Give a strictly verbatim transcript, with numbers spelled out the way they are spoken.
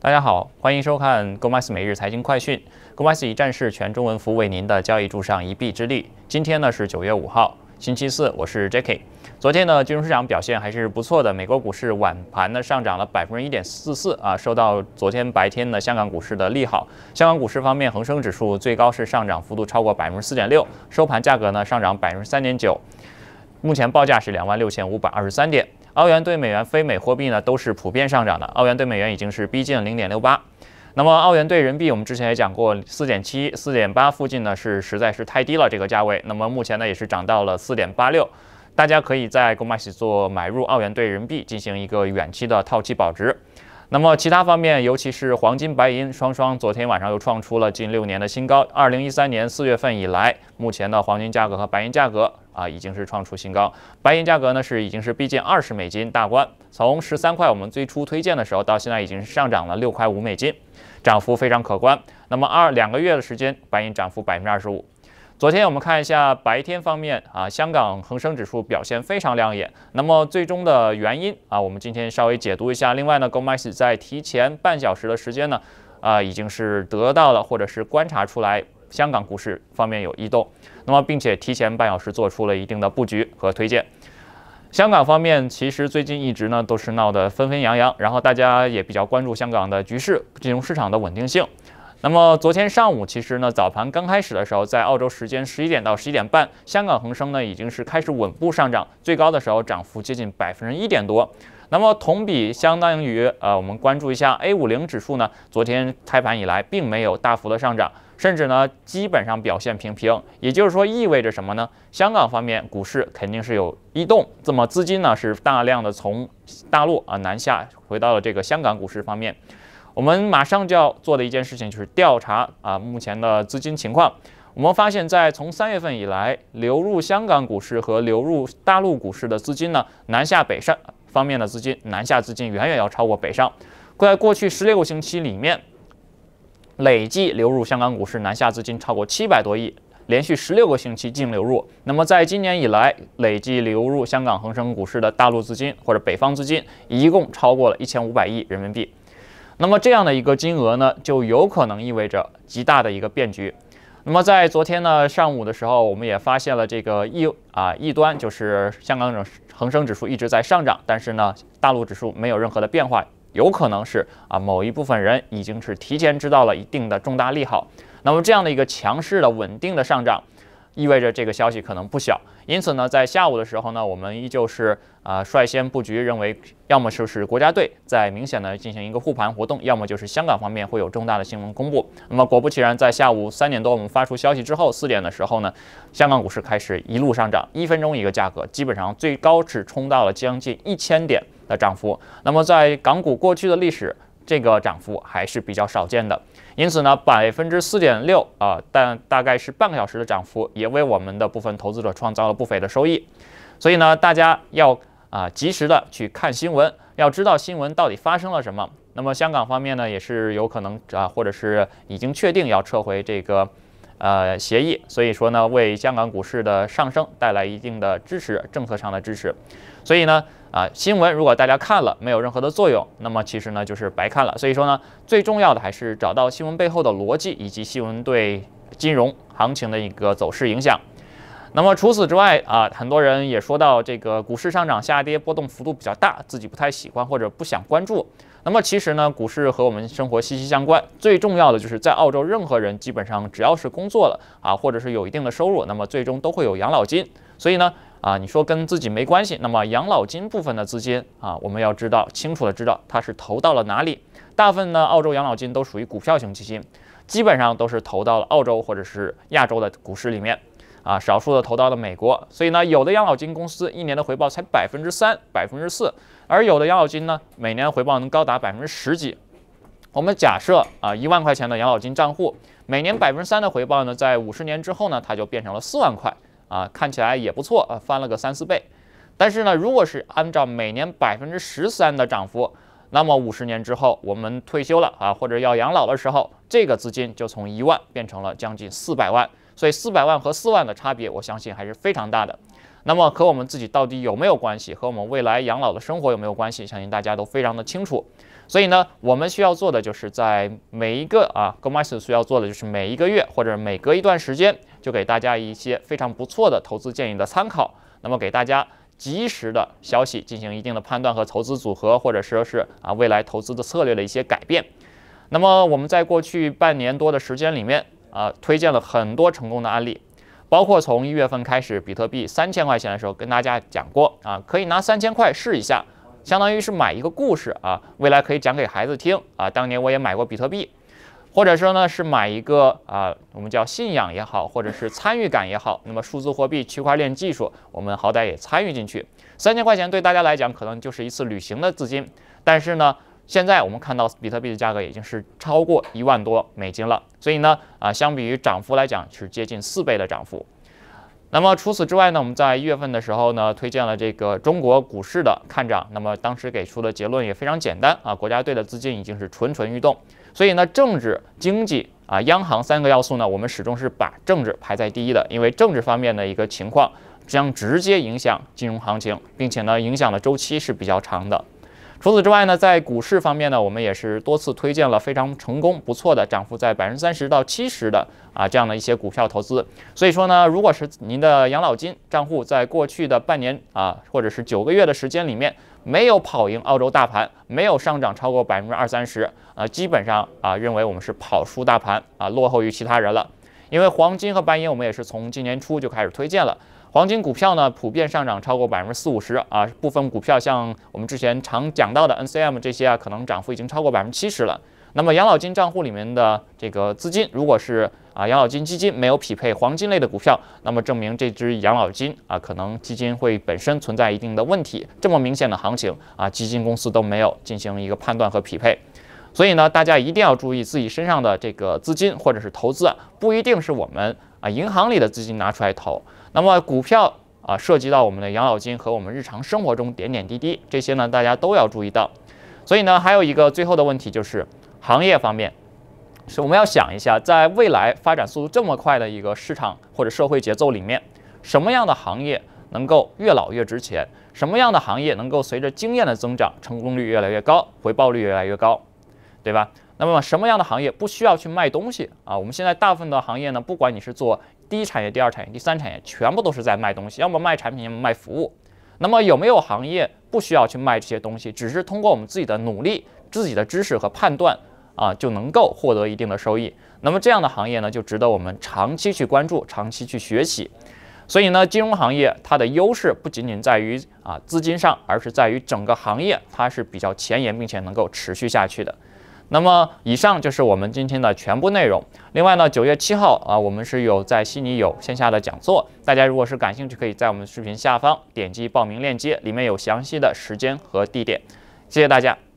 大家好，欢迎收看 gomarkets 每日财经快讯。gomarkets 一站式全中文服务，为您的交易路上一臂之力。今天呢是九月五号，星期四，我是 Jacky。昨天呢，金融市场表现还是不错的，美国股市晚盘呢上涨了百分之一点四四啊，受到昨天白天的香港股市的利好。香港股市方面，恒生指数最高是上涨幅度超过百分之四点六，收盘价格呢上涨百分之三点九，目前报价是两万六千五百二十三点。澳元对美元、非美货币呢都是普遍上涨的，澳元对美元已经是逼近零点六八。那么澳元对人民币，我们之前也讲过，四点七、四点八附近呢是实在是太低了这个价位。那么目前呢也是涨到了四点八六，大家可以在 gomarkets 做买入澳元对人民币进行一个远期的套期保值。那么其他方面，尤其是黄金、白银双双，昨天晚上又创出了近六年的新高。二零一三年四月份以来，目前的黄金价格和白银价格啊，已经是创出新高。白银价格呢是已经是逼近二十美金大关，从十三块我们最初推荐的时候，到现在已经是上涨了六块五美金，涨幅非常可观。那么二两个月的时间，白银涨幅百分之二十五。昨天我们看一下白天方面啊，香港恒生指数表现非常亮眼。那么最终的原因啊，我们今天稍微解读一下。另外呢 ，gomarkets 在提前半小时的时间呢，啊，已经是得到了或者是观察出来香港股市方面有异动，那么并且提前半小时做出了一定的布局和推荐。香港方面其实最近一直呢都是闹得纷纷扬扬，然后大家也比较关注香港的局势、金融市场的稳定性。那么昨天上午，其实呢早盘刚开始的时候，在澳洲时间十一点到十一点半，香港恒生呢已经是开始稳步上涨，最高的时候涨幅接近百分之一点多。那么同比相当于呃，我们关注一下 A 五十 指数呢，昨天开盘以来并没有大幅的上涨，甚至呢基本上表现平平。也就是说意味着什么呢？香港方面股市肯定是有异动，这么资金呢是大量的从大陆啊南下回到了这个香港股市方面。我们马上就要做的一件事情就是调查啊目前的资金情况。我们发现，在从三月份以来，流入香港股市和流入大陆股市的资金呢，南下北上方面的资金，南下资金远远要超过北上。在过去十六个星期里面，累计流入香港股市南下资金超过七百多亿，连续十六个星期净流入。那么在今年以来，累计流入香港恒生股市的大陆资金或者北方资金，一共超过了一千五百亿人民币。那么这样的一个金额呢，就有可能意味着极大的一个变局。那么在昨天呢上午的时候，我们也发现了这个异啊异端，就是香港恒生指数一直在上涨，但是呢大陆指数没有任何的变化，有可能是啊某一部分人已经是提前知道了一定的重大利好。那么这样的一个强势的稳定的上涨，意味着这个消息可能不小。因此呢，在下午的时候呢，我们依旧是啊、呃、率先布局，认为要么就是国家队在明显的进行一个护盘活动，要么就是香港方面会有重大的新闻公布。那么果不其然，在下午三点多我们发出消息之后，四点的时候呢，香港股市开始一路上涨，一分钟一个价格，基本上最高是冲到了将近一千点的涨幅。那么在港股过去的历史，这个涨幅还是比较少见的。因此呢，百分之四点六啊，但大概是半个小时的涨幅，也为我们的部分投资者创造了不菲的收益。所以呢，大家要啊及时的去看新闻，要知道新闻到底发生了什么。那么香港方面呢，也是有可能啊，或者是已经确定要撤回这个呃协议，所以说呢，为香港股市的上升带来一定的支持，政策上的支持。所以呢。啊，新闻如果大家看了没有任何的作用，那么其实呢就是白看了。所以说呢，最重要的还是找到新闻背后的逻辑，以及新闻对金融行情的一个走势影响。那么除此之外啊，很多人也说到这个股市上涨下跌波动幅度比较大，自己不太喜欢或者不想关注。那么其实呢，股市和我们生活息息相关。最重要的就是在澳洲，任何人基本上只要是工作了啊，或者是有一定的收入，那么最终都会有养老金。所以呢。啊，你说跟自己没关系，那么养老金部分的资金啊，我们要知道清楚的知道它是投到了哪里。大部分呢，澳洲养老金都属于股票型基金，基本上都是投到了澳洲或者是亚洲的股市里面啊，少数的投到了美国。所以呢，有的养老金公司一年的回报才百分之三、百分之四，而有的养老金呢，每年回报能高达百分之十几。我们假设啊，一万块钱的养老金账户，每年百分之三的回报呢，在五十年之后呢，它就变成了四万块。啊，看起来也不错啊，翻了个三四倍。但是呢，如果是按照每年百分之十三的涨幅，那么五十年之后我们退休了啊，或者要养老的时候，这个资金就从一万变成了将近四百万。所以四百万和四万的差别，我相信还是非常大的。那么和我们自己到底有没有关系，和我们未来养老的生活有没有关系，相信大家都非常的清楚。 所以呢，我们需要做的就是在每一个啊 ，GoMarkets 需要做的就是每一个月或者每隔一段时间，就给大家一些非常不错的投资建议的参考，那么给大家及时的消息进行一定的判断和投资组合，或者说是啊未来投资的策略的一些改变。那么我们在过去半年多的时间里面啊，推荐了很多成功的案例。包括从一月份开始，比特币三千块钱的时候，跟大家讲过啊，可以拿三千块试一下，相当于是买一个故事啊，未来可以讲给孩子听啊。当年我也买过比特币，或者说呢是买一个啊，我们叫信仰也好，或者是参与感也好。那么数字货币、区块链技术，我们好歹也参与进去。三千块钱对大家来讲可能就是一次旅行的资金，但是呢，现在我们看到比特币的价格已经是超过一万多美金了，所以呢，啊，相比于涨幅来讲是接近四倍的涨幅。那么除此之外呢，我们在一月份的时候呢，推荐了这个中国股市的看涨。那么当时给出的结论也非常简单啊，国家队的资金已经是蠢蠢欲动。所以呢，政治、经济啊、央行三个要素呢，我们始终是把政治排在第一的，因为政治方面的一个情况将直接影响金融行情，并且呢，影响的周期是比较长的。除此之外呢，在股市方面呢，我们也是多次推荐了非常成功、不错的涨幅在百分之三十到七十的啊这样的一些股票投资。所以说呢，如果是您的养老金账户在过去的半年啊，或者是九个月的时间里面没有跑赢澳洲大盘，没有上涨超过百分之二三十，啊，基本上啊认为我们是跑输大盘啊，落后于其他人了。因为黄金和白银我们也是从今年初就开始推荐了。黄金股票呢，普遍上涨超过百分之四五十啊，部分股票像我们之前常讲到的 N C M 这些啊，可能涨幅已经超过百分之七十了。那么养老金账户里面的这个资金，如果是啊养老金基金没有匹配黄金类的股票，那么证明这只养老金啊，可能基金会本身存在一定的问题。这么明显的行情啊，基金公司都没有进行一个判断和匹配。所以呢，大家一定要注意自己身上的这个资金或者是投资啊，不一定是我们啊银行里的资金拿出来投。那么股票啊，涉及到我们的养老金和我们日常生活中点点滴滴，这些呢大家都要注意到。所以呢，还有一个最后的问题就是行业方面，是我们要想一下，在未来发展速度这么快的一个市场或者社会节奏里面，什么样的行业能够越老越值钱？什么样的行业能够随着经验的增长，成功率越来越高，回报率越来越高，对吧？那么什么样的行业不需要去卖东西啊？我们现在大部分的行业呢，不管你是做第一产业、第二产业、第三产业，全部都是在卖东西，要么卖产品，要么卖服务。那么有没有行业不需要去卖这些东西，只是通过我们自己的努力、自己的知识和判断啊，就能够获得一定的收益？那么这样的行业呢，就值得我们长期去关注、长期去学习。所以呢，金融行业它的优势不仅仅在于啊资金上，而是在于整个行业它是比较前沿，并且能够持续下去的。那么以上就是我们今天的全部内容。另外呢，九月七号啊，我们是有在悉尼有线下的讲座，大家如果是感兴趣，可以在我们视频下方点击报名链接，里面有详细的时间和地点。谢谢大家。